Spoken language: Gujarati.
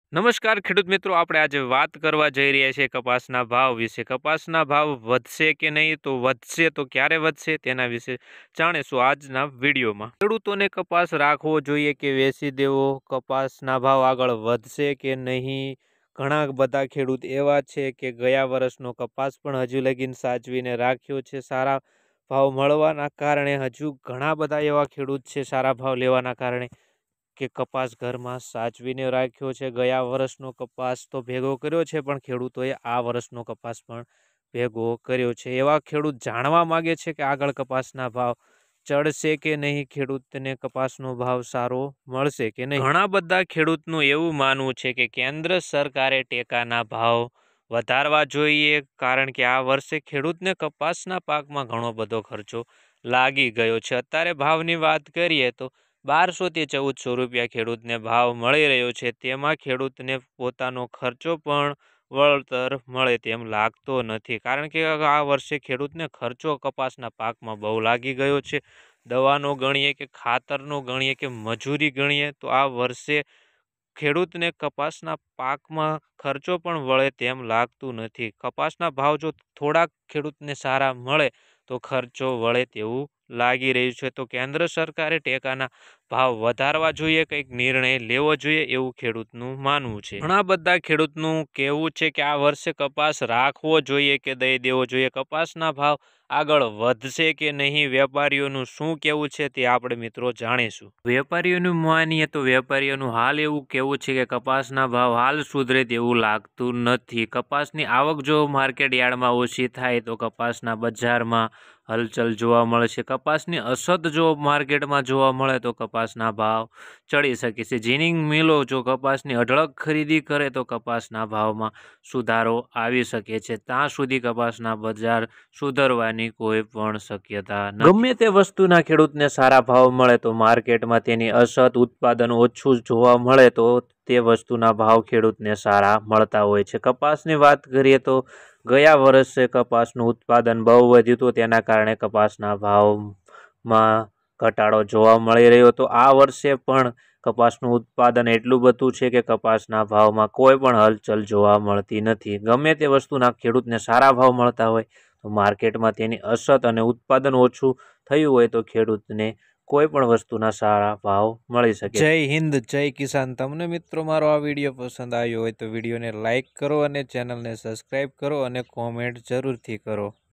નમસ્કાર ખેડૂત મિત્રો, આપણે આજે વાત કરવા જઈ રહ્યા છીએ કપાસના ભાવ વિશે. કપાસના ભાવ વધશે કે નહીં, તો વધશે તો ક્યારે વધશે તેના વિશે જાણીશું આજના વિડીયોમાં. ખેડૂતોને કપાસ રાખવો જોઈએ કે વેચી દેવો, કપાસના ભાવ આગળ વધશે કે નહીં. ઘણા બધા ખેડૂત એવા છે કે ગયા વર્ષનો કપાસ પણ હજુ લગીન સાચવીને રાખ્યો છે. સારા ભાવ મળવાના કારણે હજુ ઘણા બધા એવા ખેડૂત છે સારા ભાવ લેવાના કારણે કે કપાસ ઘરમાં સાચવીને રાખ્યો છે. ગયા વર્ષનો કપાસ તો ભેગો કર્યો છે, પણ ખેડૂતોએ આ વર્ષનો કપાસ પણ ભેગો કર્યો છે. એવા ખેડૂત જાણવા માગે છે કે આગળ કપાસના ભાવ ચડશે કે નહીં, ખેડૂતને કપાસનો ભાવ સારો મળશે કે નહીં. ઘણા બધા ખેડૂતનું એવું માનવું છે કે કેન્દ્ર સરકારે ટેકાના ભાવ વધારવા જોઈએ, કારણ કે આ વર્ષે ખેડૂતને કપાસના પાકમાં ઘણો બધો ખર્ચો લાગી ગયો છે. અત્યારે ભાવની વાત કરીએ તો 1200 થી 1400 રૂપિયા ખેડૂતને ભાવ મળી રહ્યો છે. તેમાં ખેડૂતને પોતાનો ખર્ચો પણ વળતર મળે તેમ લાગતો નથી, કારણ કે આ વર્ષે ખેડૂતને ખર્ચો કપાસના પાકમાં બહુ લાગી ગયો છે. દવાનો ગણીએ કે ખાતરનો ગણીએ કે મજૂરી ગણીએ તો આ વર્ષે ખેડૂતને કપાસના પાકમાં ખર્ચો પણ વળે તેમ લાગતું નથી. કપાસના ભાવ જો થોડાક ખેડૂતને સારા મળે તો ખર્ચો વળે તેવું લાગી રહ્યું છે. તો કેન્દ્ર સરકારે ટેકાના ભાવ વધારવા જોઈએ, કંઈક નિર્ણય લેવો જોઈએ એવું ખેડૂતનું માનવું છે. ઘણા બધા ખેડૂતનું કહેવું છે કે આ વર્ષે કપાસ રાખવો જોઈએ કે દઈ દેવો જોઈએ. કપાસના ભાવ આગળ વધશે કે નહીં, વેપારીઓનું શું કહેવું છે તે આપણે મિત્રો જાણીશું. વેપારીઓનું માનીએ તો વેપારીઓનું હાલ એવું કહેવું છે કે કપાસના ભાવ હાલ સુધરે તેવું લાગતું નથી. કપાસની આવક જો માર્કેટ યાર્ડમાં ઓછી થાય તો કપાસના બજારમાં હલચલ જોવા મળશે. કપાસની અછત જો માર્કેટમાં જોવા મળે તો કપાસના ભાવ ચડી શકે છે. જીનિંગ મિલો જો કપાસની અઢળક ખરીદી કરે તો કપાસના ભાવમાં સુધારો આવી શકે છે. ત્યાં સુધી કપાસના બજાર સુધરવાની કોઈ પણ શક્યતા નથી. ગમે તે વસ્તુના ખેડૂતને સારા ભાવ મળે તો માર્કેટમાં તેની અછત, ઉત્પાદન ઓછું જોવા મળે તો તે વસ્તુના ભાવ ખેડૂતને સારા મળતા હોય છે. કપાસની વાત કરીએ તો ગયા વર્ષે કપાસનું ઉત્પાદન બહુ વધ્યું હતું, તેના કારણે કપાસના ભાવમાં ઘટાડો જોવા મળી રહ્યો હતો. આ વર્ષે પણ કપાસનું ઉત્પાદન એટલું બધું છે કે કપાસના ભાવમાં કોઈ પણ હલચલ જોવા મળતી નથી. ગમે તે વસ્તુના ખેડૂતને સારા ભાવ મળતા હોય તો માર્કેટમાં તેની અછત અને ઉત્પાદન ઓછું થયું હોય તો ખેડૂતને કોઈ પણ વસ્તુના સારા ભાવ મળી શકે. જય હિન્દ, જય કિસાન. તમને મિત્રો મારો આ વિડીયો પસંદ આવ્યો હોય તો વિડીયોને લાઈક કરો અને ચેનલને સબસ્ક્રાઈબ કરો અને કોમેન્ટ જરૂરથી કરો.